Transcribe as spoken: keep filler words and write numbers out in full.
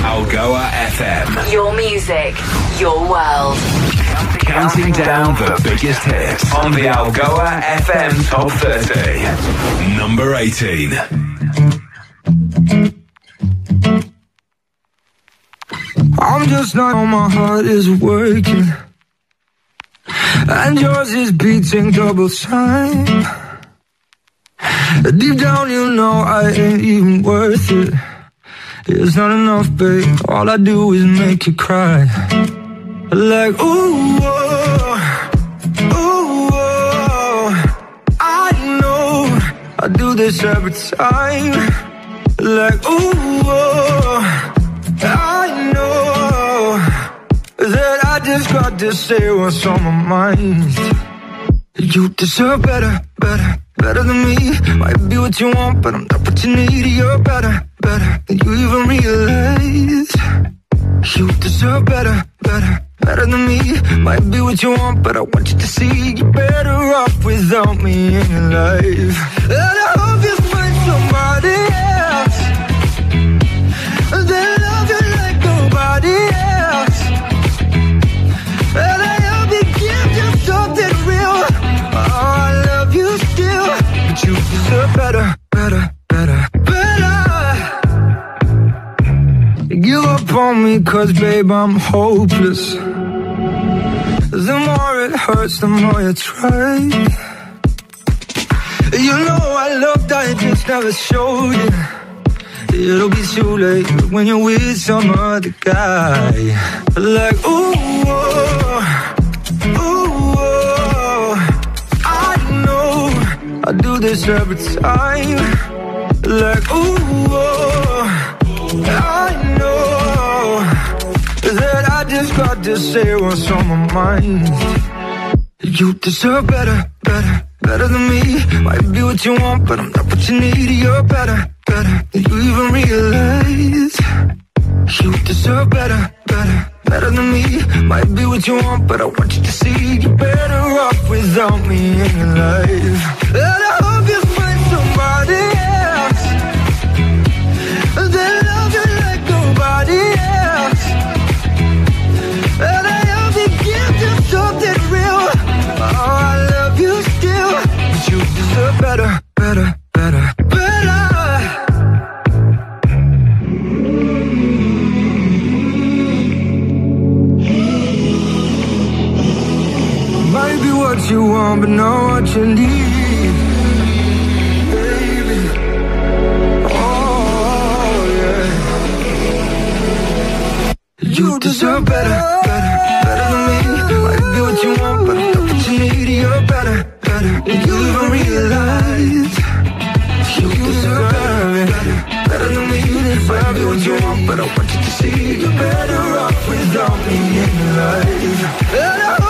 Algoa F M. Your music, your world. Counting down the biggest hits on the Algoa F M Top thirty. Number eighteen. I'm just not on, my heart is working, and yours is beating double time. Deep down you know I ain't even worth it. It's not enough, babe. All I do is make you cry. Like, ooh, oh, ooh, oh. I know I do this every time. Like, ooh, oh, I know that I just got to say what's on my mind. You deserve better, better, better than me. Might be what you want, but I'm not what you need. You're better, better than you even realize. You deserve better, better, better than me. Might be what you want, but I want you to see you're better off without me in your life. And I hope you find somebody else that love you like nobody else. And I hope you give you something real. Oh, I love you still, but you deserve better, better, better, better. You give up on me cause babe I'm hopeless. The more it hurts, the more you try. You know I loved, I just never showed it. It'll be too late when you're with some other guy. Like, ooh, oh, ooh, oh. I know I do this every time. Like, ooh, oh, I know that I just got to say what's on my mind. You deserve better, better, better than me. Might be what you want, but I'm not what you need. You're better, better than you even realize. You deserve better, better, better than me. Might be what you want, but I want you to see you're better off without me in your life. And I hope you find somebody else that love you like nobody else. And I hope you give you something real. Oh, I love you still, but you deserve better, better, better, better. Might be what you want, but not what you need, baby. Oh, yeah. You deserve better, better, better than me. Might be what you want, but I'm not what you need. You're better, better than you even realize. You deserve better, better, better than me. Might be what you want, but I want you to see you're better off without me in your life. And I